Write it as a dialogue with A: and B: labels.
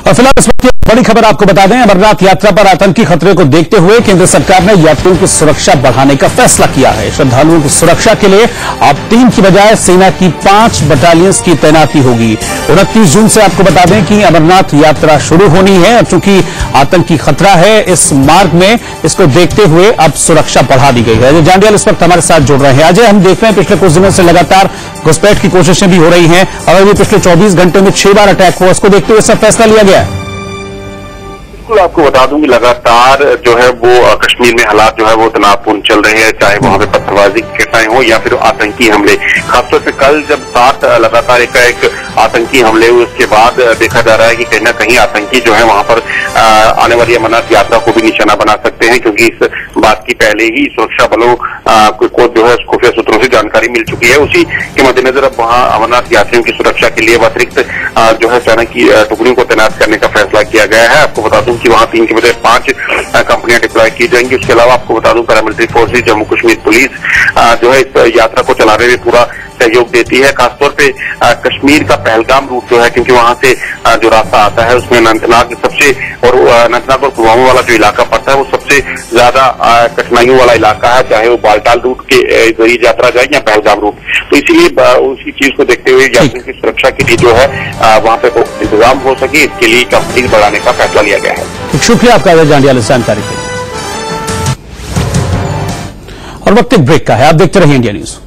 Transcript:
A: और फिलहाल इस वक्त की बड़ी खबर आपको बता दें, अमरनाथ यात्रा पर आतंकी खतरे को देखते हुए केंद्र सरकार ने यात्रियों की सुरक्षा बढ़ाने का फैसला किया है। श्रद्धालुओं की सुरक्षा के लिए अब 3 की बजाय सेना की 5 बटालियंस की तैनाती होगी। 29 जून से आपको बता दें कि अमरनाथ यात्रा शुरू होनी है। चूंकि आतंकी खतरा है इस मार्ग में, इसको देखते हुए अब सुरक्षा बढ़ा दी गई है। अजय जांडियाल इस वक्त हमारे साथ जुड़ रहे हैं। अजय, हम देख रहे हैं पिछले कुछ दिनों से लगातार घुसपैठ की कोशिशें भी हो रही हैं और अभी पिछले 24 घंटे में 6 बार अटैक हुआ, उसको देखते हुए सब फैसला लिया गया है।
B: बिल्कुल, आपको बता दूं कि लगातार जो है वो कश्मीर में हालात जो है वो तनावपूर्ण चल रहे हैं, चाहे वहां पे पत्थरबाजी की घटनाएं हो या फिर आतंकी हमले। खासतौर से कल जब 7 लगातार एक आतंकी हमले हुए, उसके बाद देखा जा रहा है कि कहीं ना कहीं आतंकी जो है वहां पर आने वाली अमरनाथ यात्रा को भी निशाना बना सकते हैं, क्योंकि इस बात की पहले ही सुरक्षा बलों को जो है खुफिया सूत्रों से जानकारी मिल चुकी है। उसी के मद्देनजर अब वहां अमरनाथ यात्रियों की सुरक्षा के लिए अतिरिक्त जो है सेना की टुकड़ियों को तैनात करने का फैसला किया गया है। आपको बता दूं कि वहां 3 की बजाय 5 कंपनियां डिप्लॉय की जाएंगी। उसके अलावा आपको बता दूं paramilitary forces, Jammu Kashmir police जो है इस यात्रा को चलाने में पूरा सहयोग देती है। खासतौर पे कश्मीर का पहलगाम रूट जो है, क्योंकि वहां से जो रास्ता आता है उसमें अनंतनाग और पुलवामा वाला जो इलाका पड़ता है वो सबसे ज्यादा कठिनाइयों वाला इलाका है, चाहे वो बालटाल रूट के जरिए यात्रा जाए या पहलगाम रूट। तो इसीलिए उसी चीज को देखते हुए यात्रियों की सुरक्षा के लिए जो है वहां पे इंतजाम हो सके, इसके लिए कंपनी बढ़ाने का फैसला लिया गया है।
A: शुक्रिया आपका अजय जांडियाल इस जानकारी के लिए। और वक्त एक ब्रेक का है, आप देखते रहिए इंडिया न्यूज।